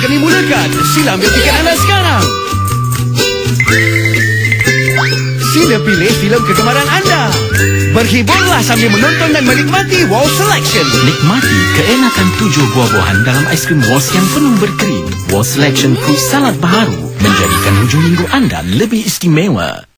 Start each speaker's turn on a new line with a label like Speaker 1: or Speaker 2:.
Speaker 1: akan dimulakan. Sila ambil tiket anda sekarang. Sila pilih filem kegemaran anda. Berhiburlah sambil menonton dan menikmati Walls Selection.
Speaker 2: Nikmati keenakan 7 buah-buahan dalam aiskrim Walls yang penuh berkrim. Walls Selection Fruit Salad baharu menjadikan hujung minggu anda lebih istimewa.